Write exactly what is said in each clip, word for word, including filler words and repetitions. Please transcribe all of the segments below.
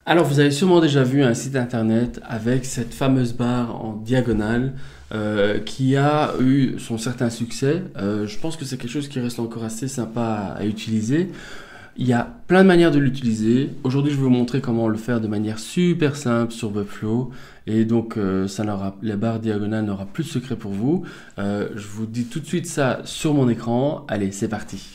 Alors, vous avez sûrement déjà vu un site internet avec cette fameuse barre en diagonale euh, qui a eu son certain succès. Euh, je pense que c'est quelque chose qui reste encore assez sympa à utiliser. Il y a plein de manières de l'utiliser. Aujourd'hui, je vais vous montrer comment le faire de manière super simple sur Webflow. Et donc, euh, ça n'aura, la barre diagonale n'aura plus de secret pour vous. Euh, je vous dis tout de suite ça sur mon écran. Allez, c'est parti.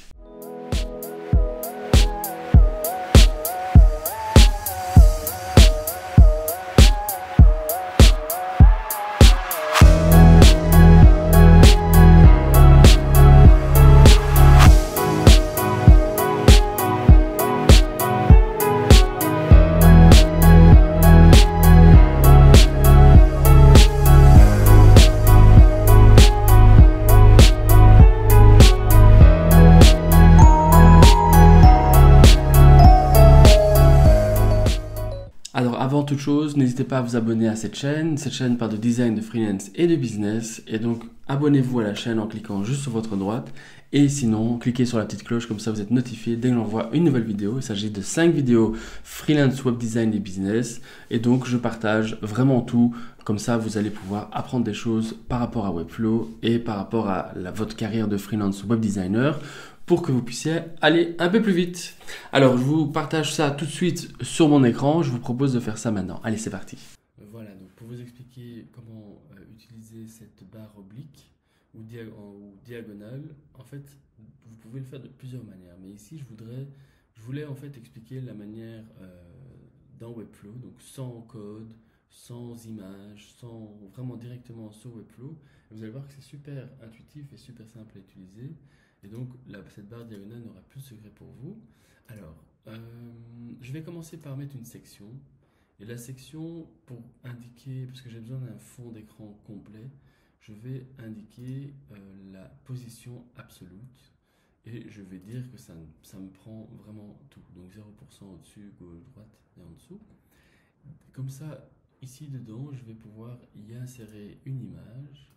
Alors avant toute chose, n'hésitez pas à vous abonner à cette chaîne. Cette chaîne parle de design, de freelance et de business. Et donc abonnez-vous à la chaîne en cliquant juste sur votre droite. Et sinon, cliquez sur la petite cloche, comme ça vous êtes notifié dès que j'envoie une nouvelle vidéo. Il s'agit de cinq vidéos freelance, web design et business. Et donc je partage vraiment tout. Comme ça vous allez pouvoir apprendre des choses par rapport à Webflow et par rapport à la, votre carrière de freelance web designer, pour que vous puissiez aller un peu plus vite. Alors, je vous partage ça tout de suite sur mon écran. Je vous propose de faire ça maintenant. Allez, c'est parti. Voilà, donc pour vous expliquer comment euh, utiliser cette barre oblique ou, dia ou diagonale, en fait, vous pouvez le faire de plusieurs manières. Mais ici, je voudrais, je voulais en fait expliquer la manière euh, dans Webflow, donc sans code, sans image, sans vraiment directement sur Webflow. Et vous allez voir que c'est super intuitif et super simple à utiliser. Et donc, la, cette barre diagonale n'aura plus de secret pour vous. Alors, euh, je vais commencer par mettre une section. Et la section, pour indiquer, parce que j'ai besoin d'un fond d'écran complet, je vais indiquer euh, la position absolue. Et je vais dire que ça, ça me prend vraiment tout. Donc zéro pour cent au-dessus, gauche, droite et en dessous. Comme ça, ici dedans, je vais pouvoir y insérer une image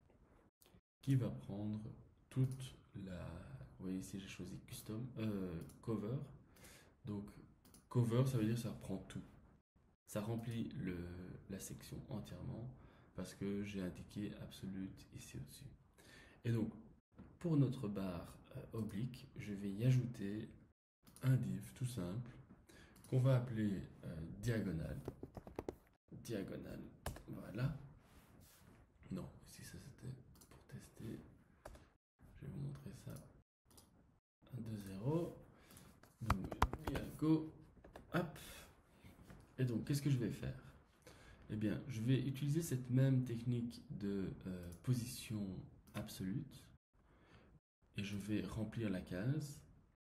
qui va prendre toute la... Vous voyez ici, j'ai choisi custom, euh, cover. Donc, cover, ça veut dire que ça reprend tout. Ça remplit le, la section entièrement parce que j'ai indiqué absolute ici au-dessus. Et donc, pour notre barre euh, oblique, je vais y ajouter un div tout simple qu'on va appeler euh, diagonale. Diagonale, voilà. Non, ici ça c'était pour tester. Je vais vous montrer ça. un, deux, zéro. Donc, go. Hop. Et donc, qu'est-ce que je vais faire? Eh bien, je vais utiliser cette même technique de euh, position absolute et je vais remplir la case.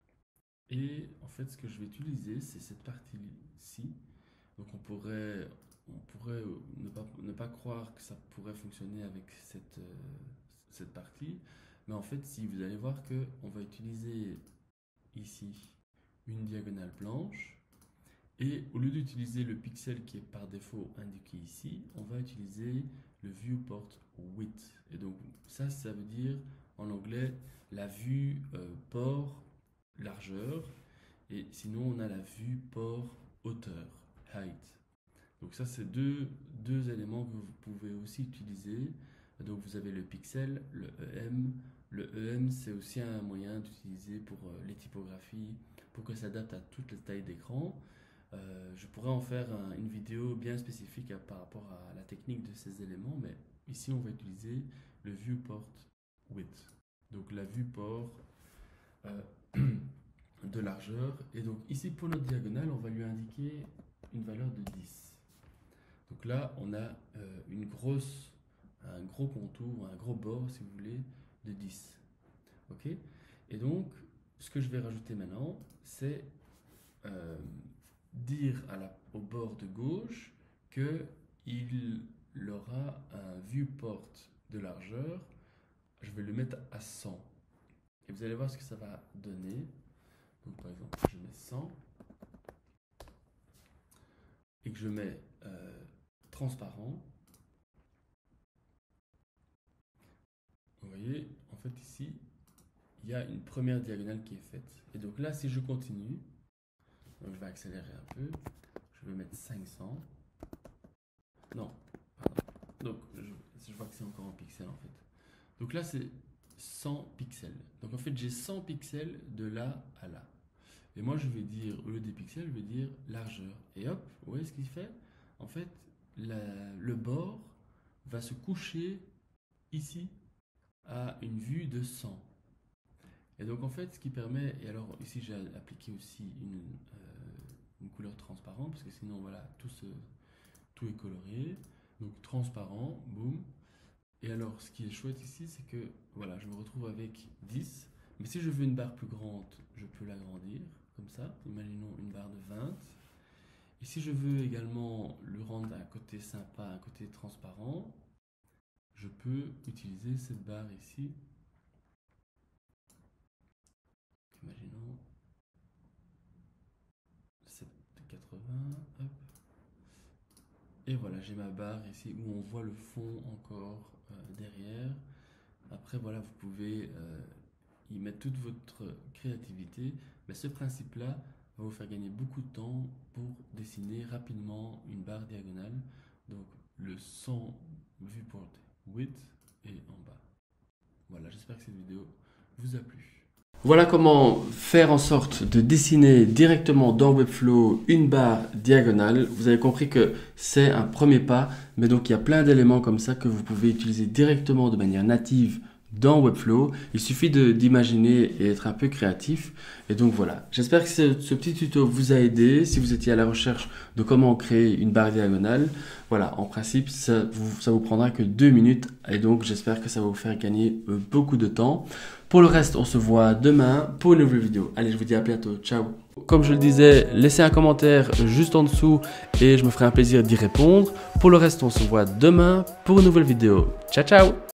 Et en fait, ce que je vais utiliser, c'est cette partie-ci. Donc, on pourrait, on pourrait ne pas, ne pas croire que ça pourrait fonctionner avec cette, euh, cette partie. Mais en fait, si vous allez voir qu'on va utiliser ici une diagonale blanche. Et au lieu d'utiliser le pixel qui est par défaut indiqué ici, on va utiliser le viewport width. Et donc ça, ça veut dire en anglais la vue euh, port largeur. Et sinon, on a la vue port hauteur, height. Donc ça, c'est deux, deux éléments que vous pouvez aussi utiliser. Donc vous avez le pixel, le E M. Le E M, c'est aussi un moyen d'utiliser pour euh, les typographies, pour que ça adapte à toutes les tailles d'écran. Euh, je pourrais en faire un, une vidéo bien spécifique à, par rapport à la technique de ces éléments, mais ici on va utiliser le viewport width, donc la vue port euh, de largeur. Et donc ici pour notre diagonale, on va lui indiquer une valeur de dix. Donc là on a euh, une grosse, un gros contour, un gros bord si vous voulez, de dix. Ok. Et donc ce que je vais rajouter maintenant, c'est euh, dire à la, au bord de gauche qu'il aura un viewport de largeur. Je vais le mettre à cent. Et vous allez voir ce que ça va donner. Donc par exemple, je mets cent. Et que je mets euh, transparent. Vous voyez, en fait ici, il y a une première diagonale qui est faite. Et donc là, si je continue, donc je vais accélérer un peu. Je vais mettre cinq cents. Non, pardon. Donc je, je vois que c'est encore en pixels en fait. Donc là c'est cent pixels. Donc en fait j'ai cent pixels de là à là. Et moi je vais dire, au lieu des pixels, je vais dire largeur. Et hop, vous voyez ce qu'il fait? En fait, la, le bord va se coucher ici à une vue de cent. Et donc en fait ce qui permet, et alors ici j'ai appliqué aussi une, euh, une couleur transparente, parce que sinon voilà, tout, se, tout est coloré. Donc transparent, boum. Et alors ce qui est chouette ici, c'est que voilà, je me retrouve avec dix. Mais si je veux une barre plus grande, je peux l'agrandir, comme ça. Imaginons une barre de vingt. Et si je veux également le rendre un côté sympa, un côté transparent, je peux utiliser cette barre ici. Imaginons sept quatre-vingts, hop. Et voilà, j'ai ma barre ici où on voit le fond encore euh, derrière. Après, voilà, vous pouvez euh, y mettre toute votre créativité. Mais ce principe-là va vous faire gagner beaucoup de temps pour dessiner rapidement une barre diagonale. Donc, le cent viewport width est en bas. Voilà, j'espère que cette vidéo vous a plu. Voilà comment faire en sorte de dessiner directement dans Webflow une barre diagonale. Vous avez compris que c'est un premier pas, mais donc il y a plein d'éléments comme ça que vous pouvez utiliser directement de manière native dans Webflow. Il suffit d'imaginer et être un peu créatif. Et donc voilà, j'espère que ce, ce petit tuto vous a aidé. Si vous étiez à la recherche de comment créer une barre diagonale, voilà, en principe, ça vous, ça vous prendra que deux minutes. Et donc j'espère que ça va vous faire gagner euh, beaucoup de temps. Pour le reste, on se voit demain pour une nouvelle vidéo. Allez, je vous dis à bientôt. Ciao. Comme je le disais, laissez un commentaire juste en dessous et je me ferai un plaisir d'y répondre. Pour le reste, on se voit demain pour une nouvelle vidéo. Ciao, ciao.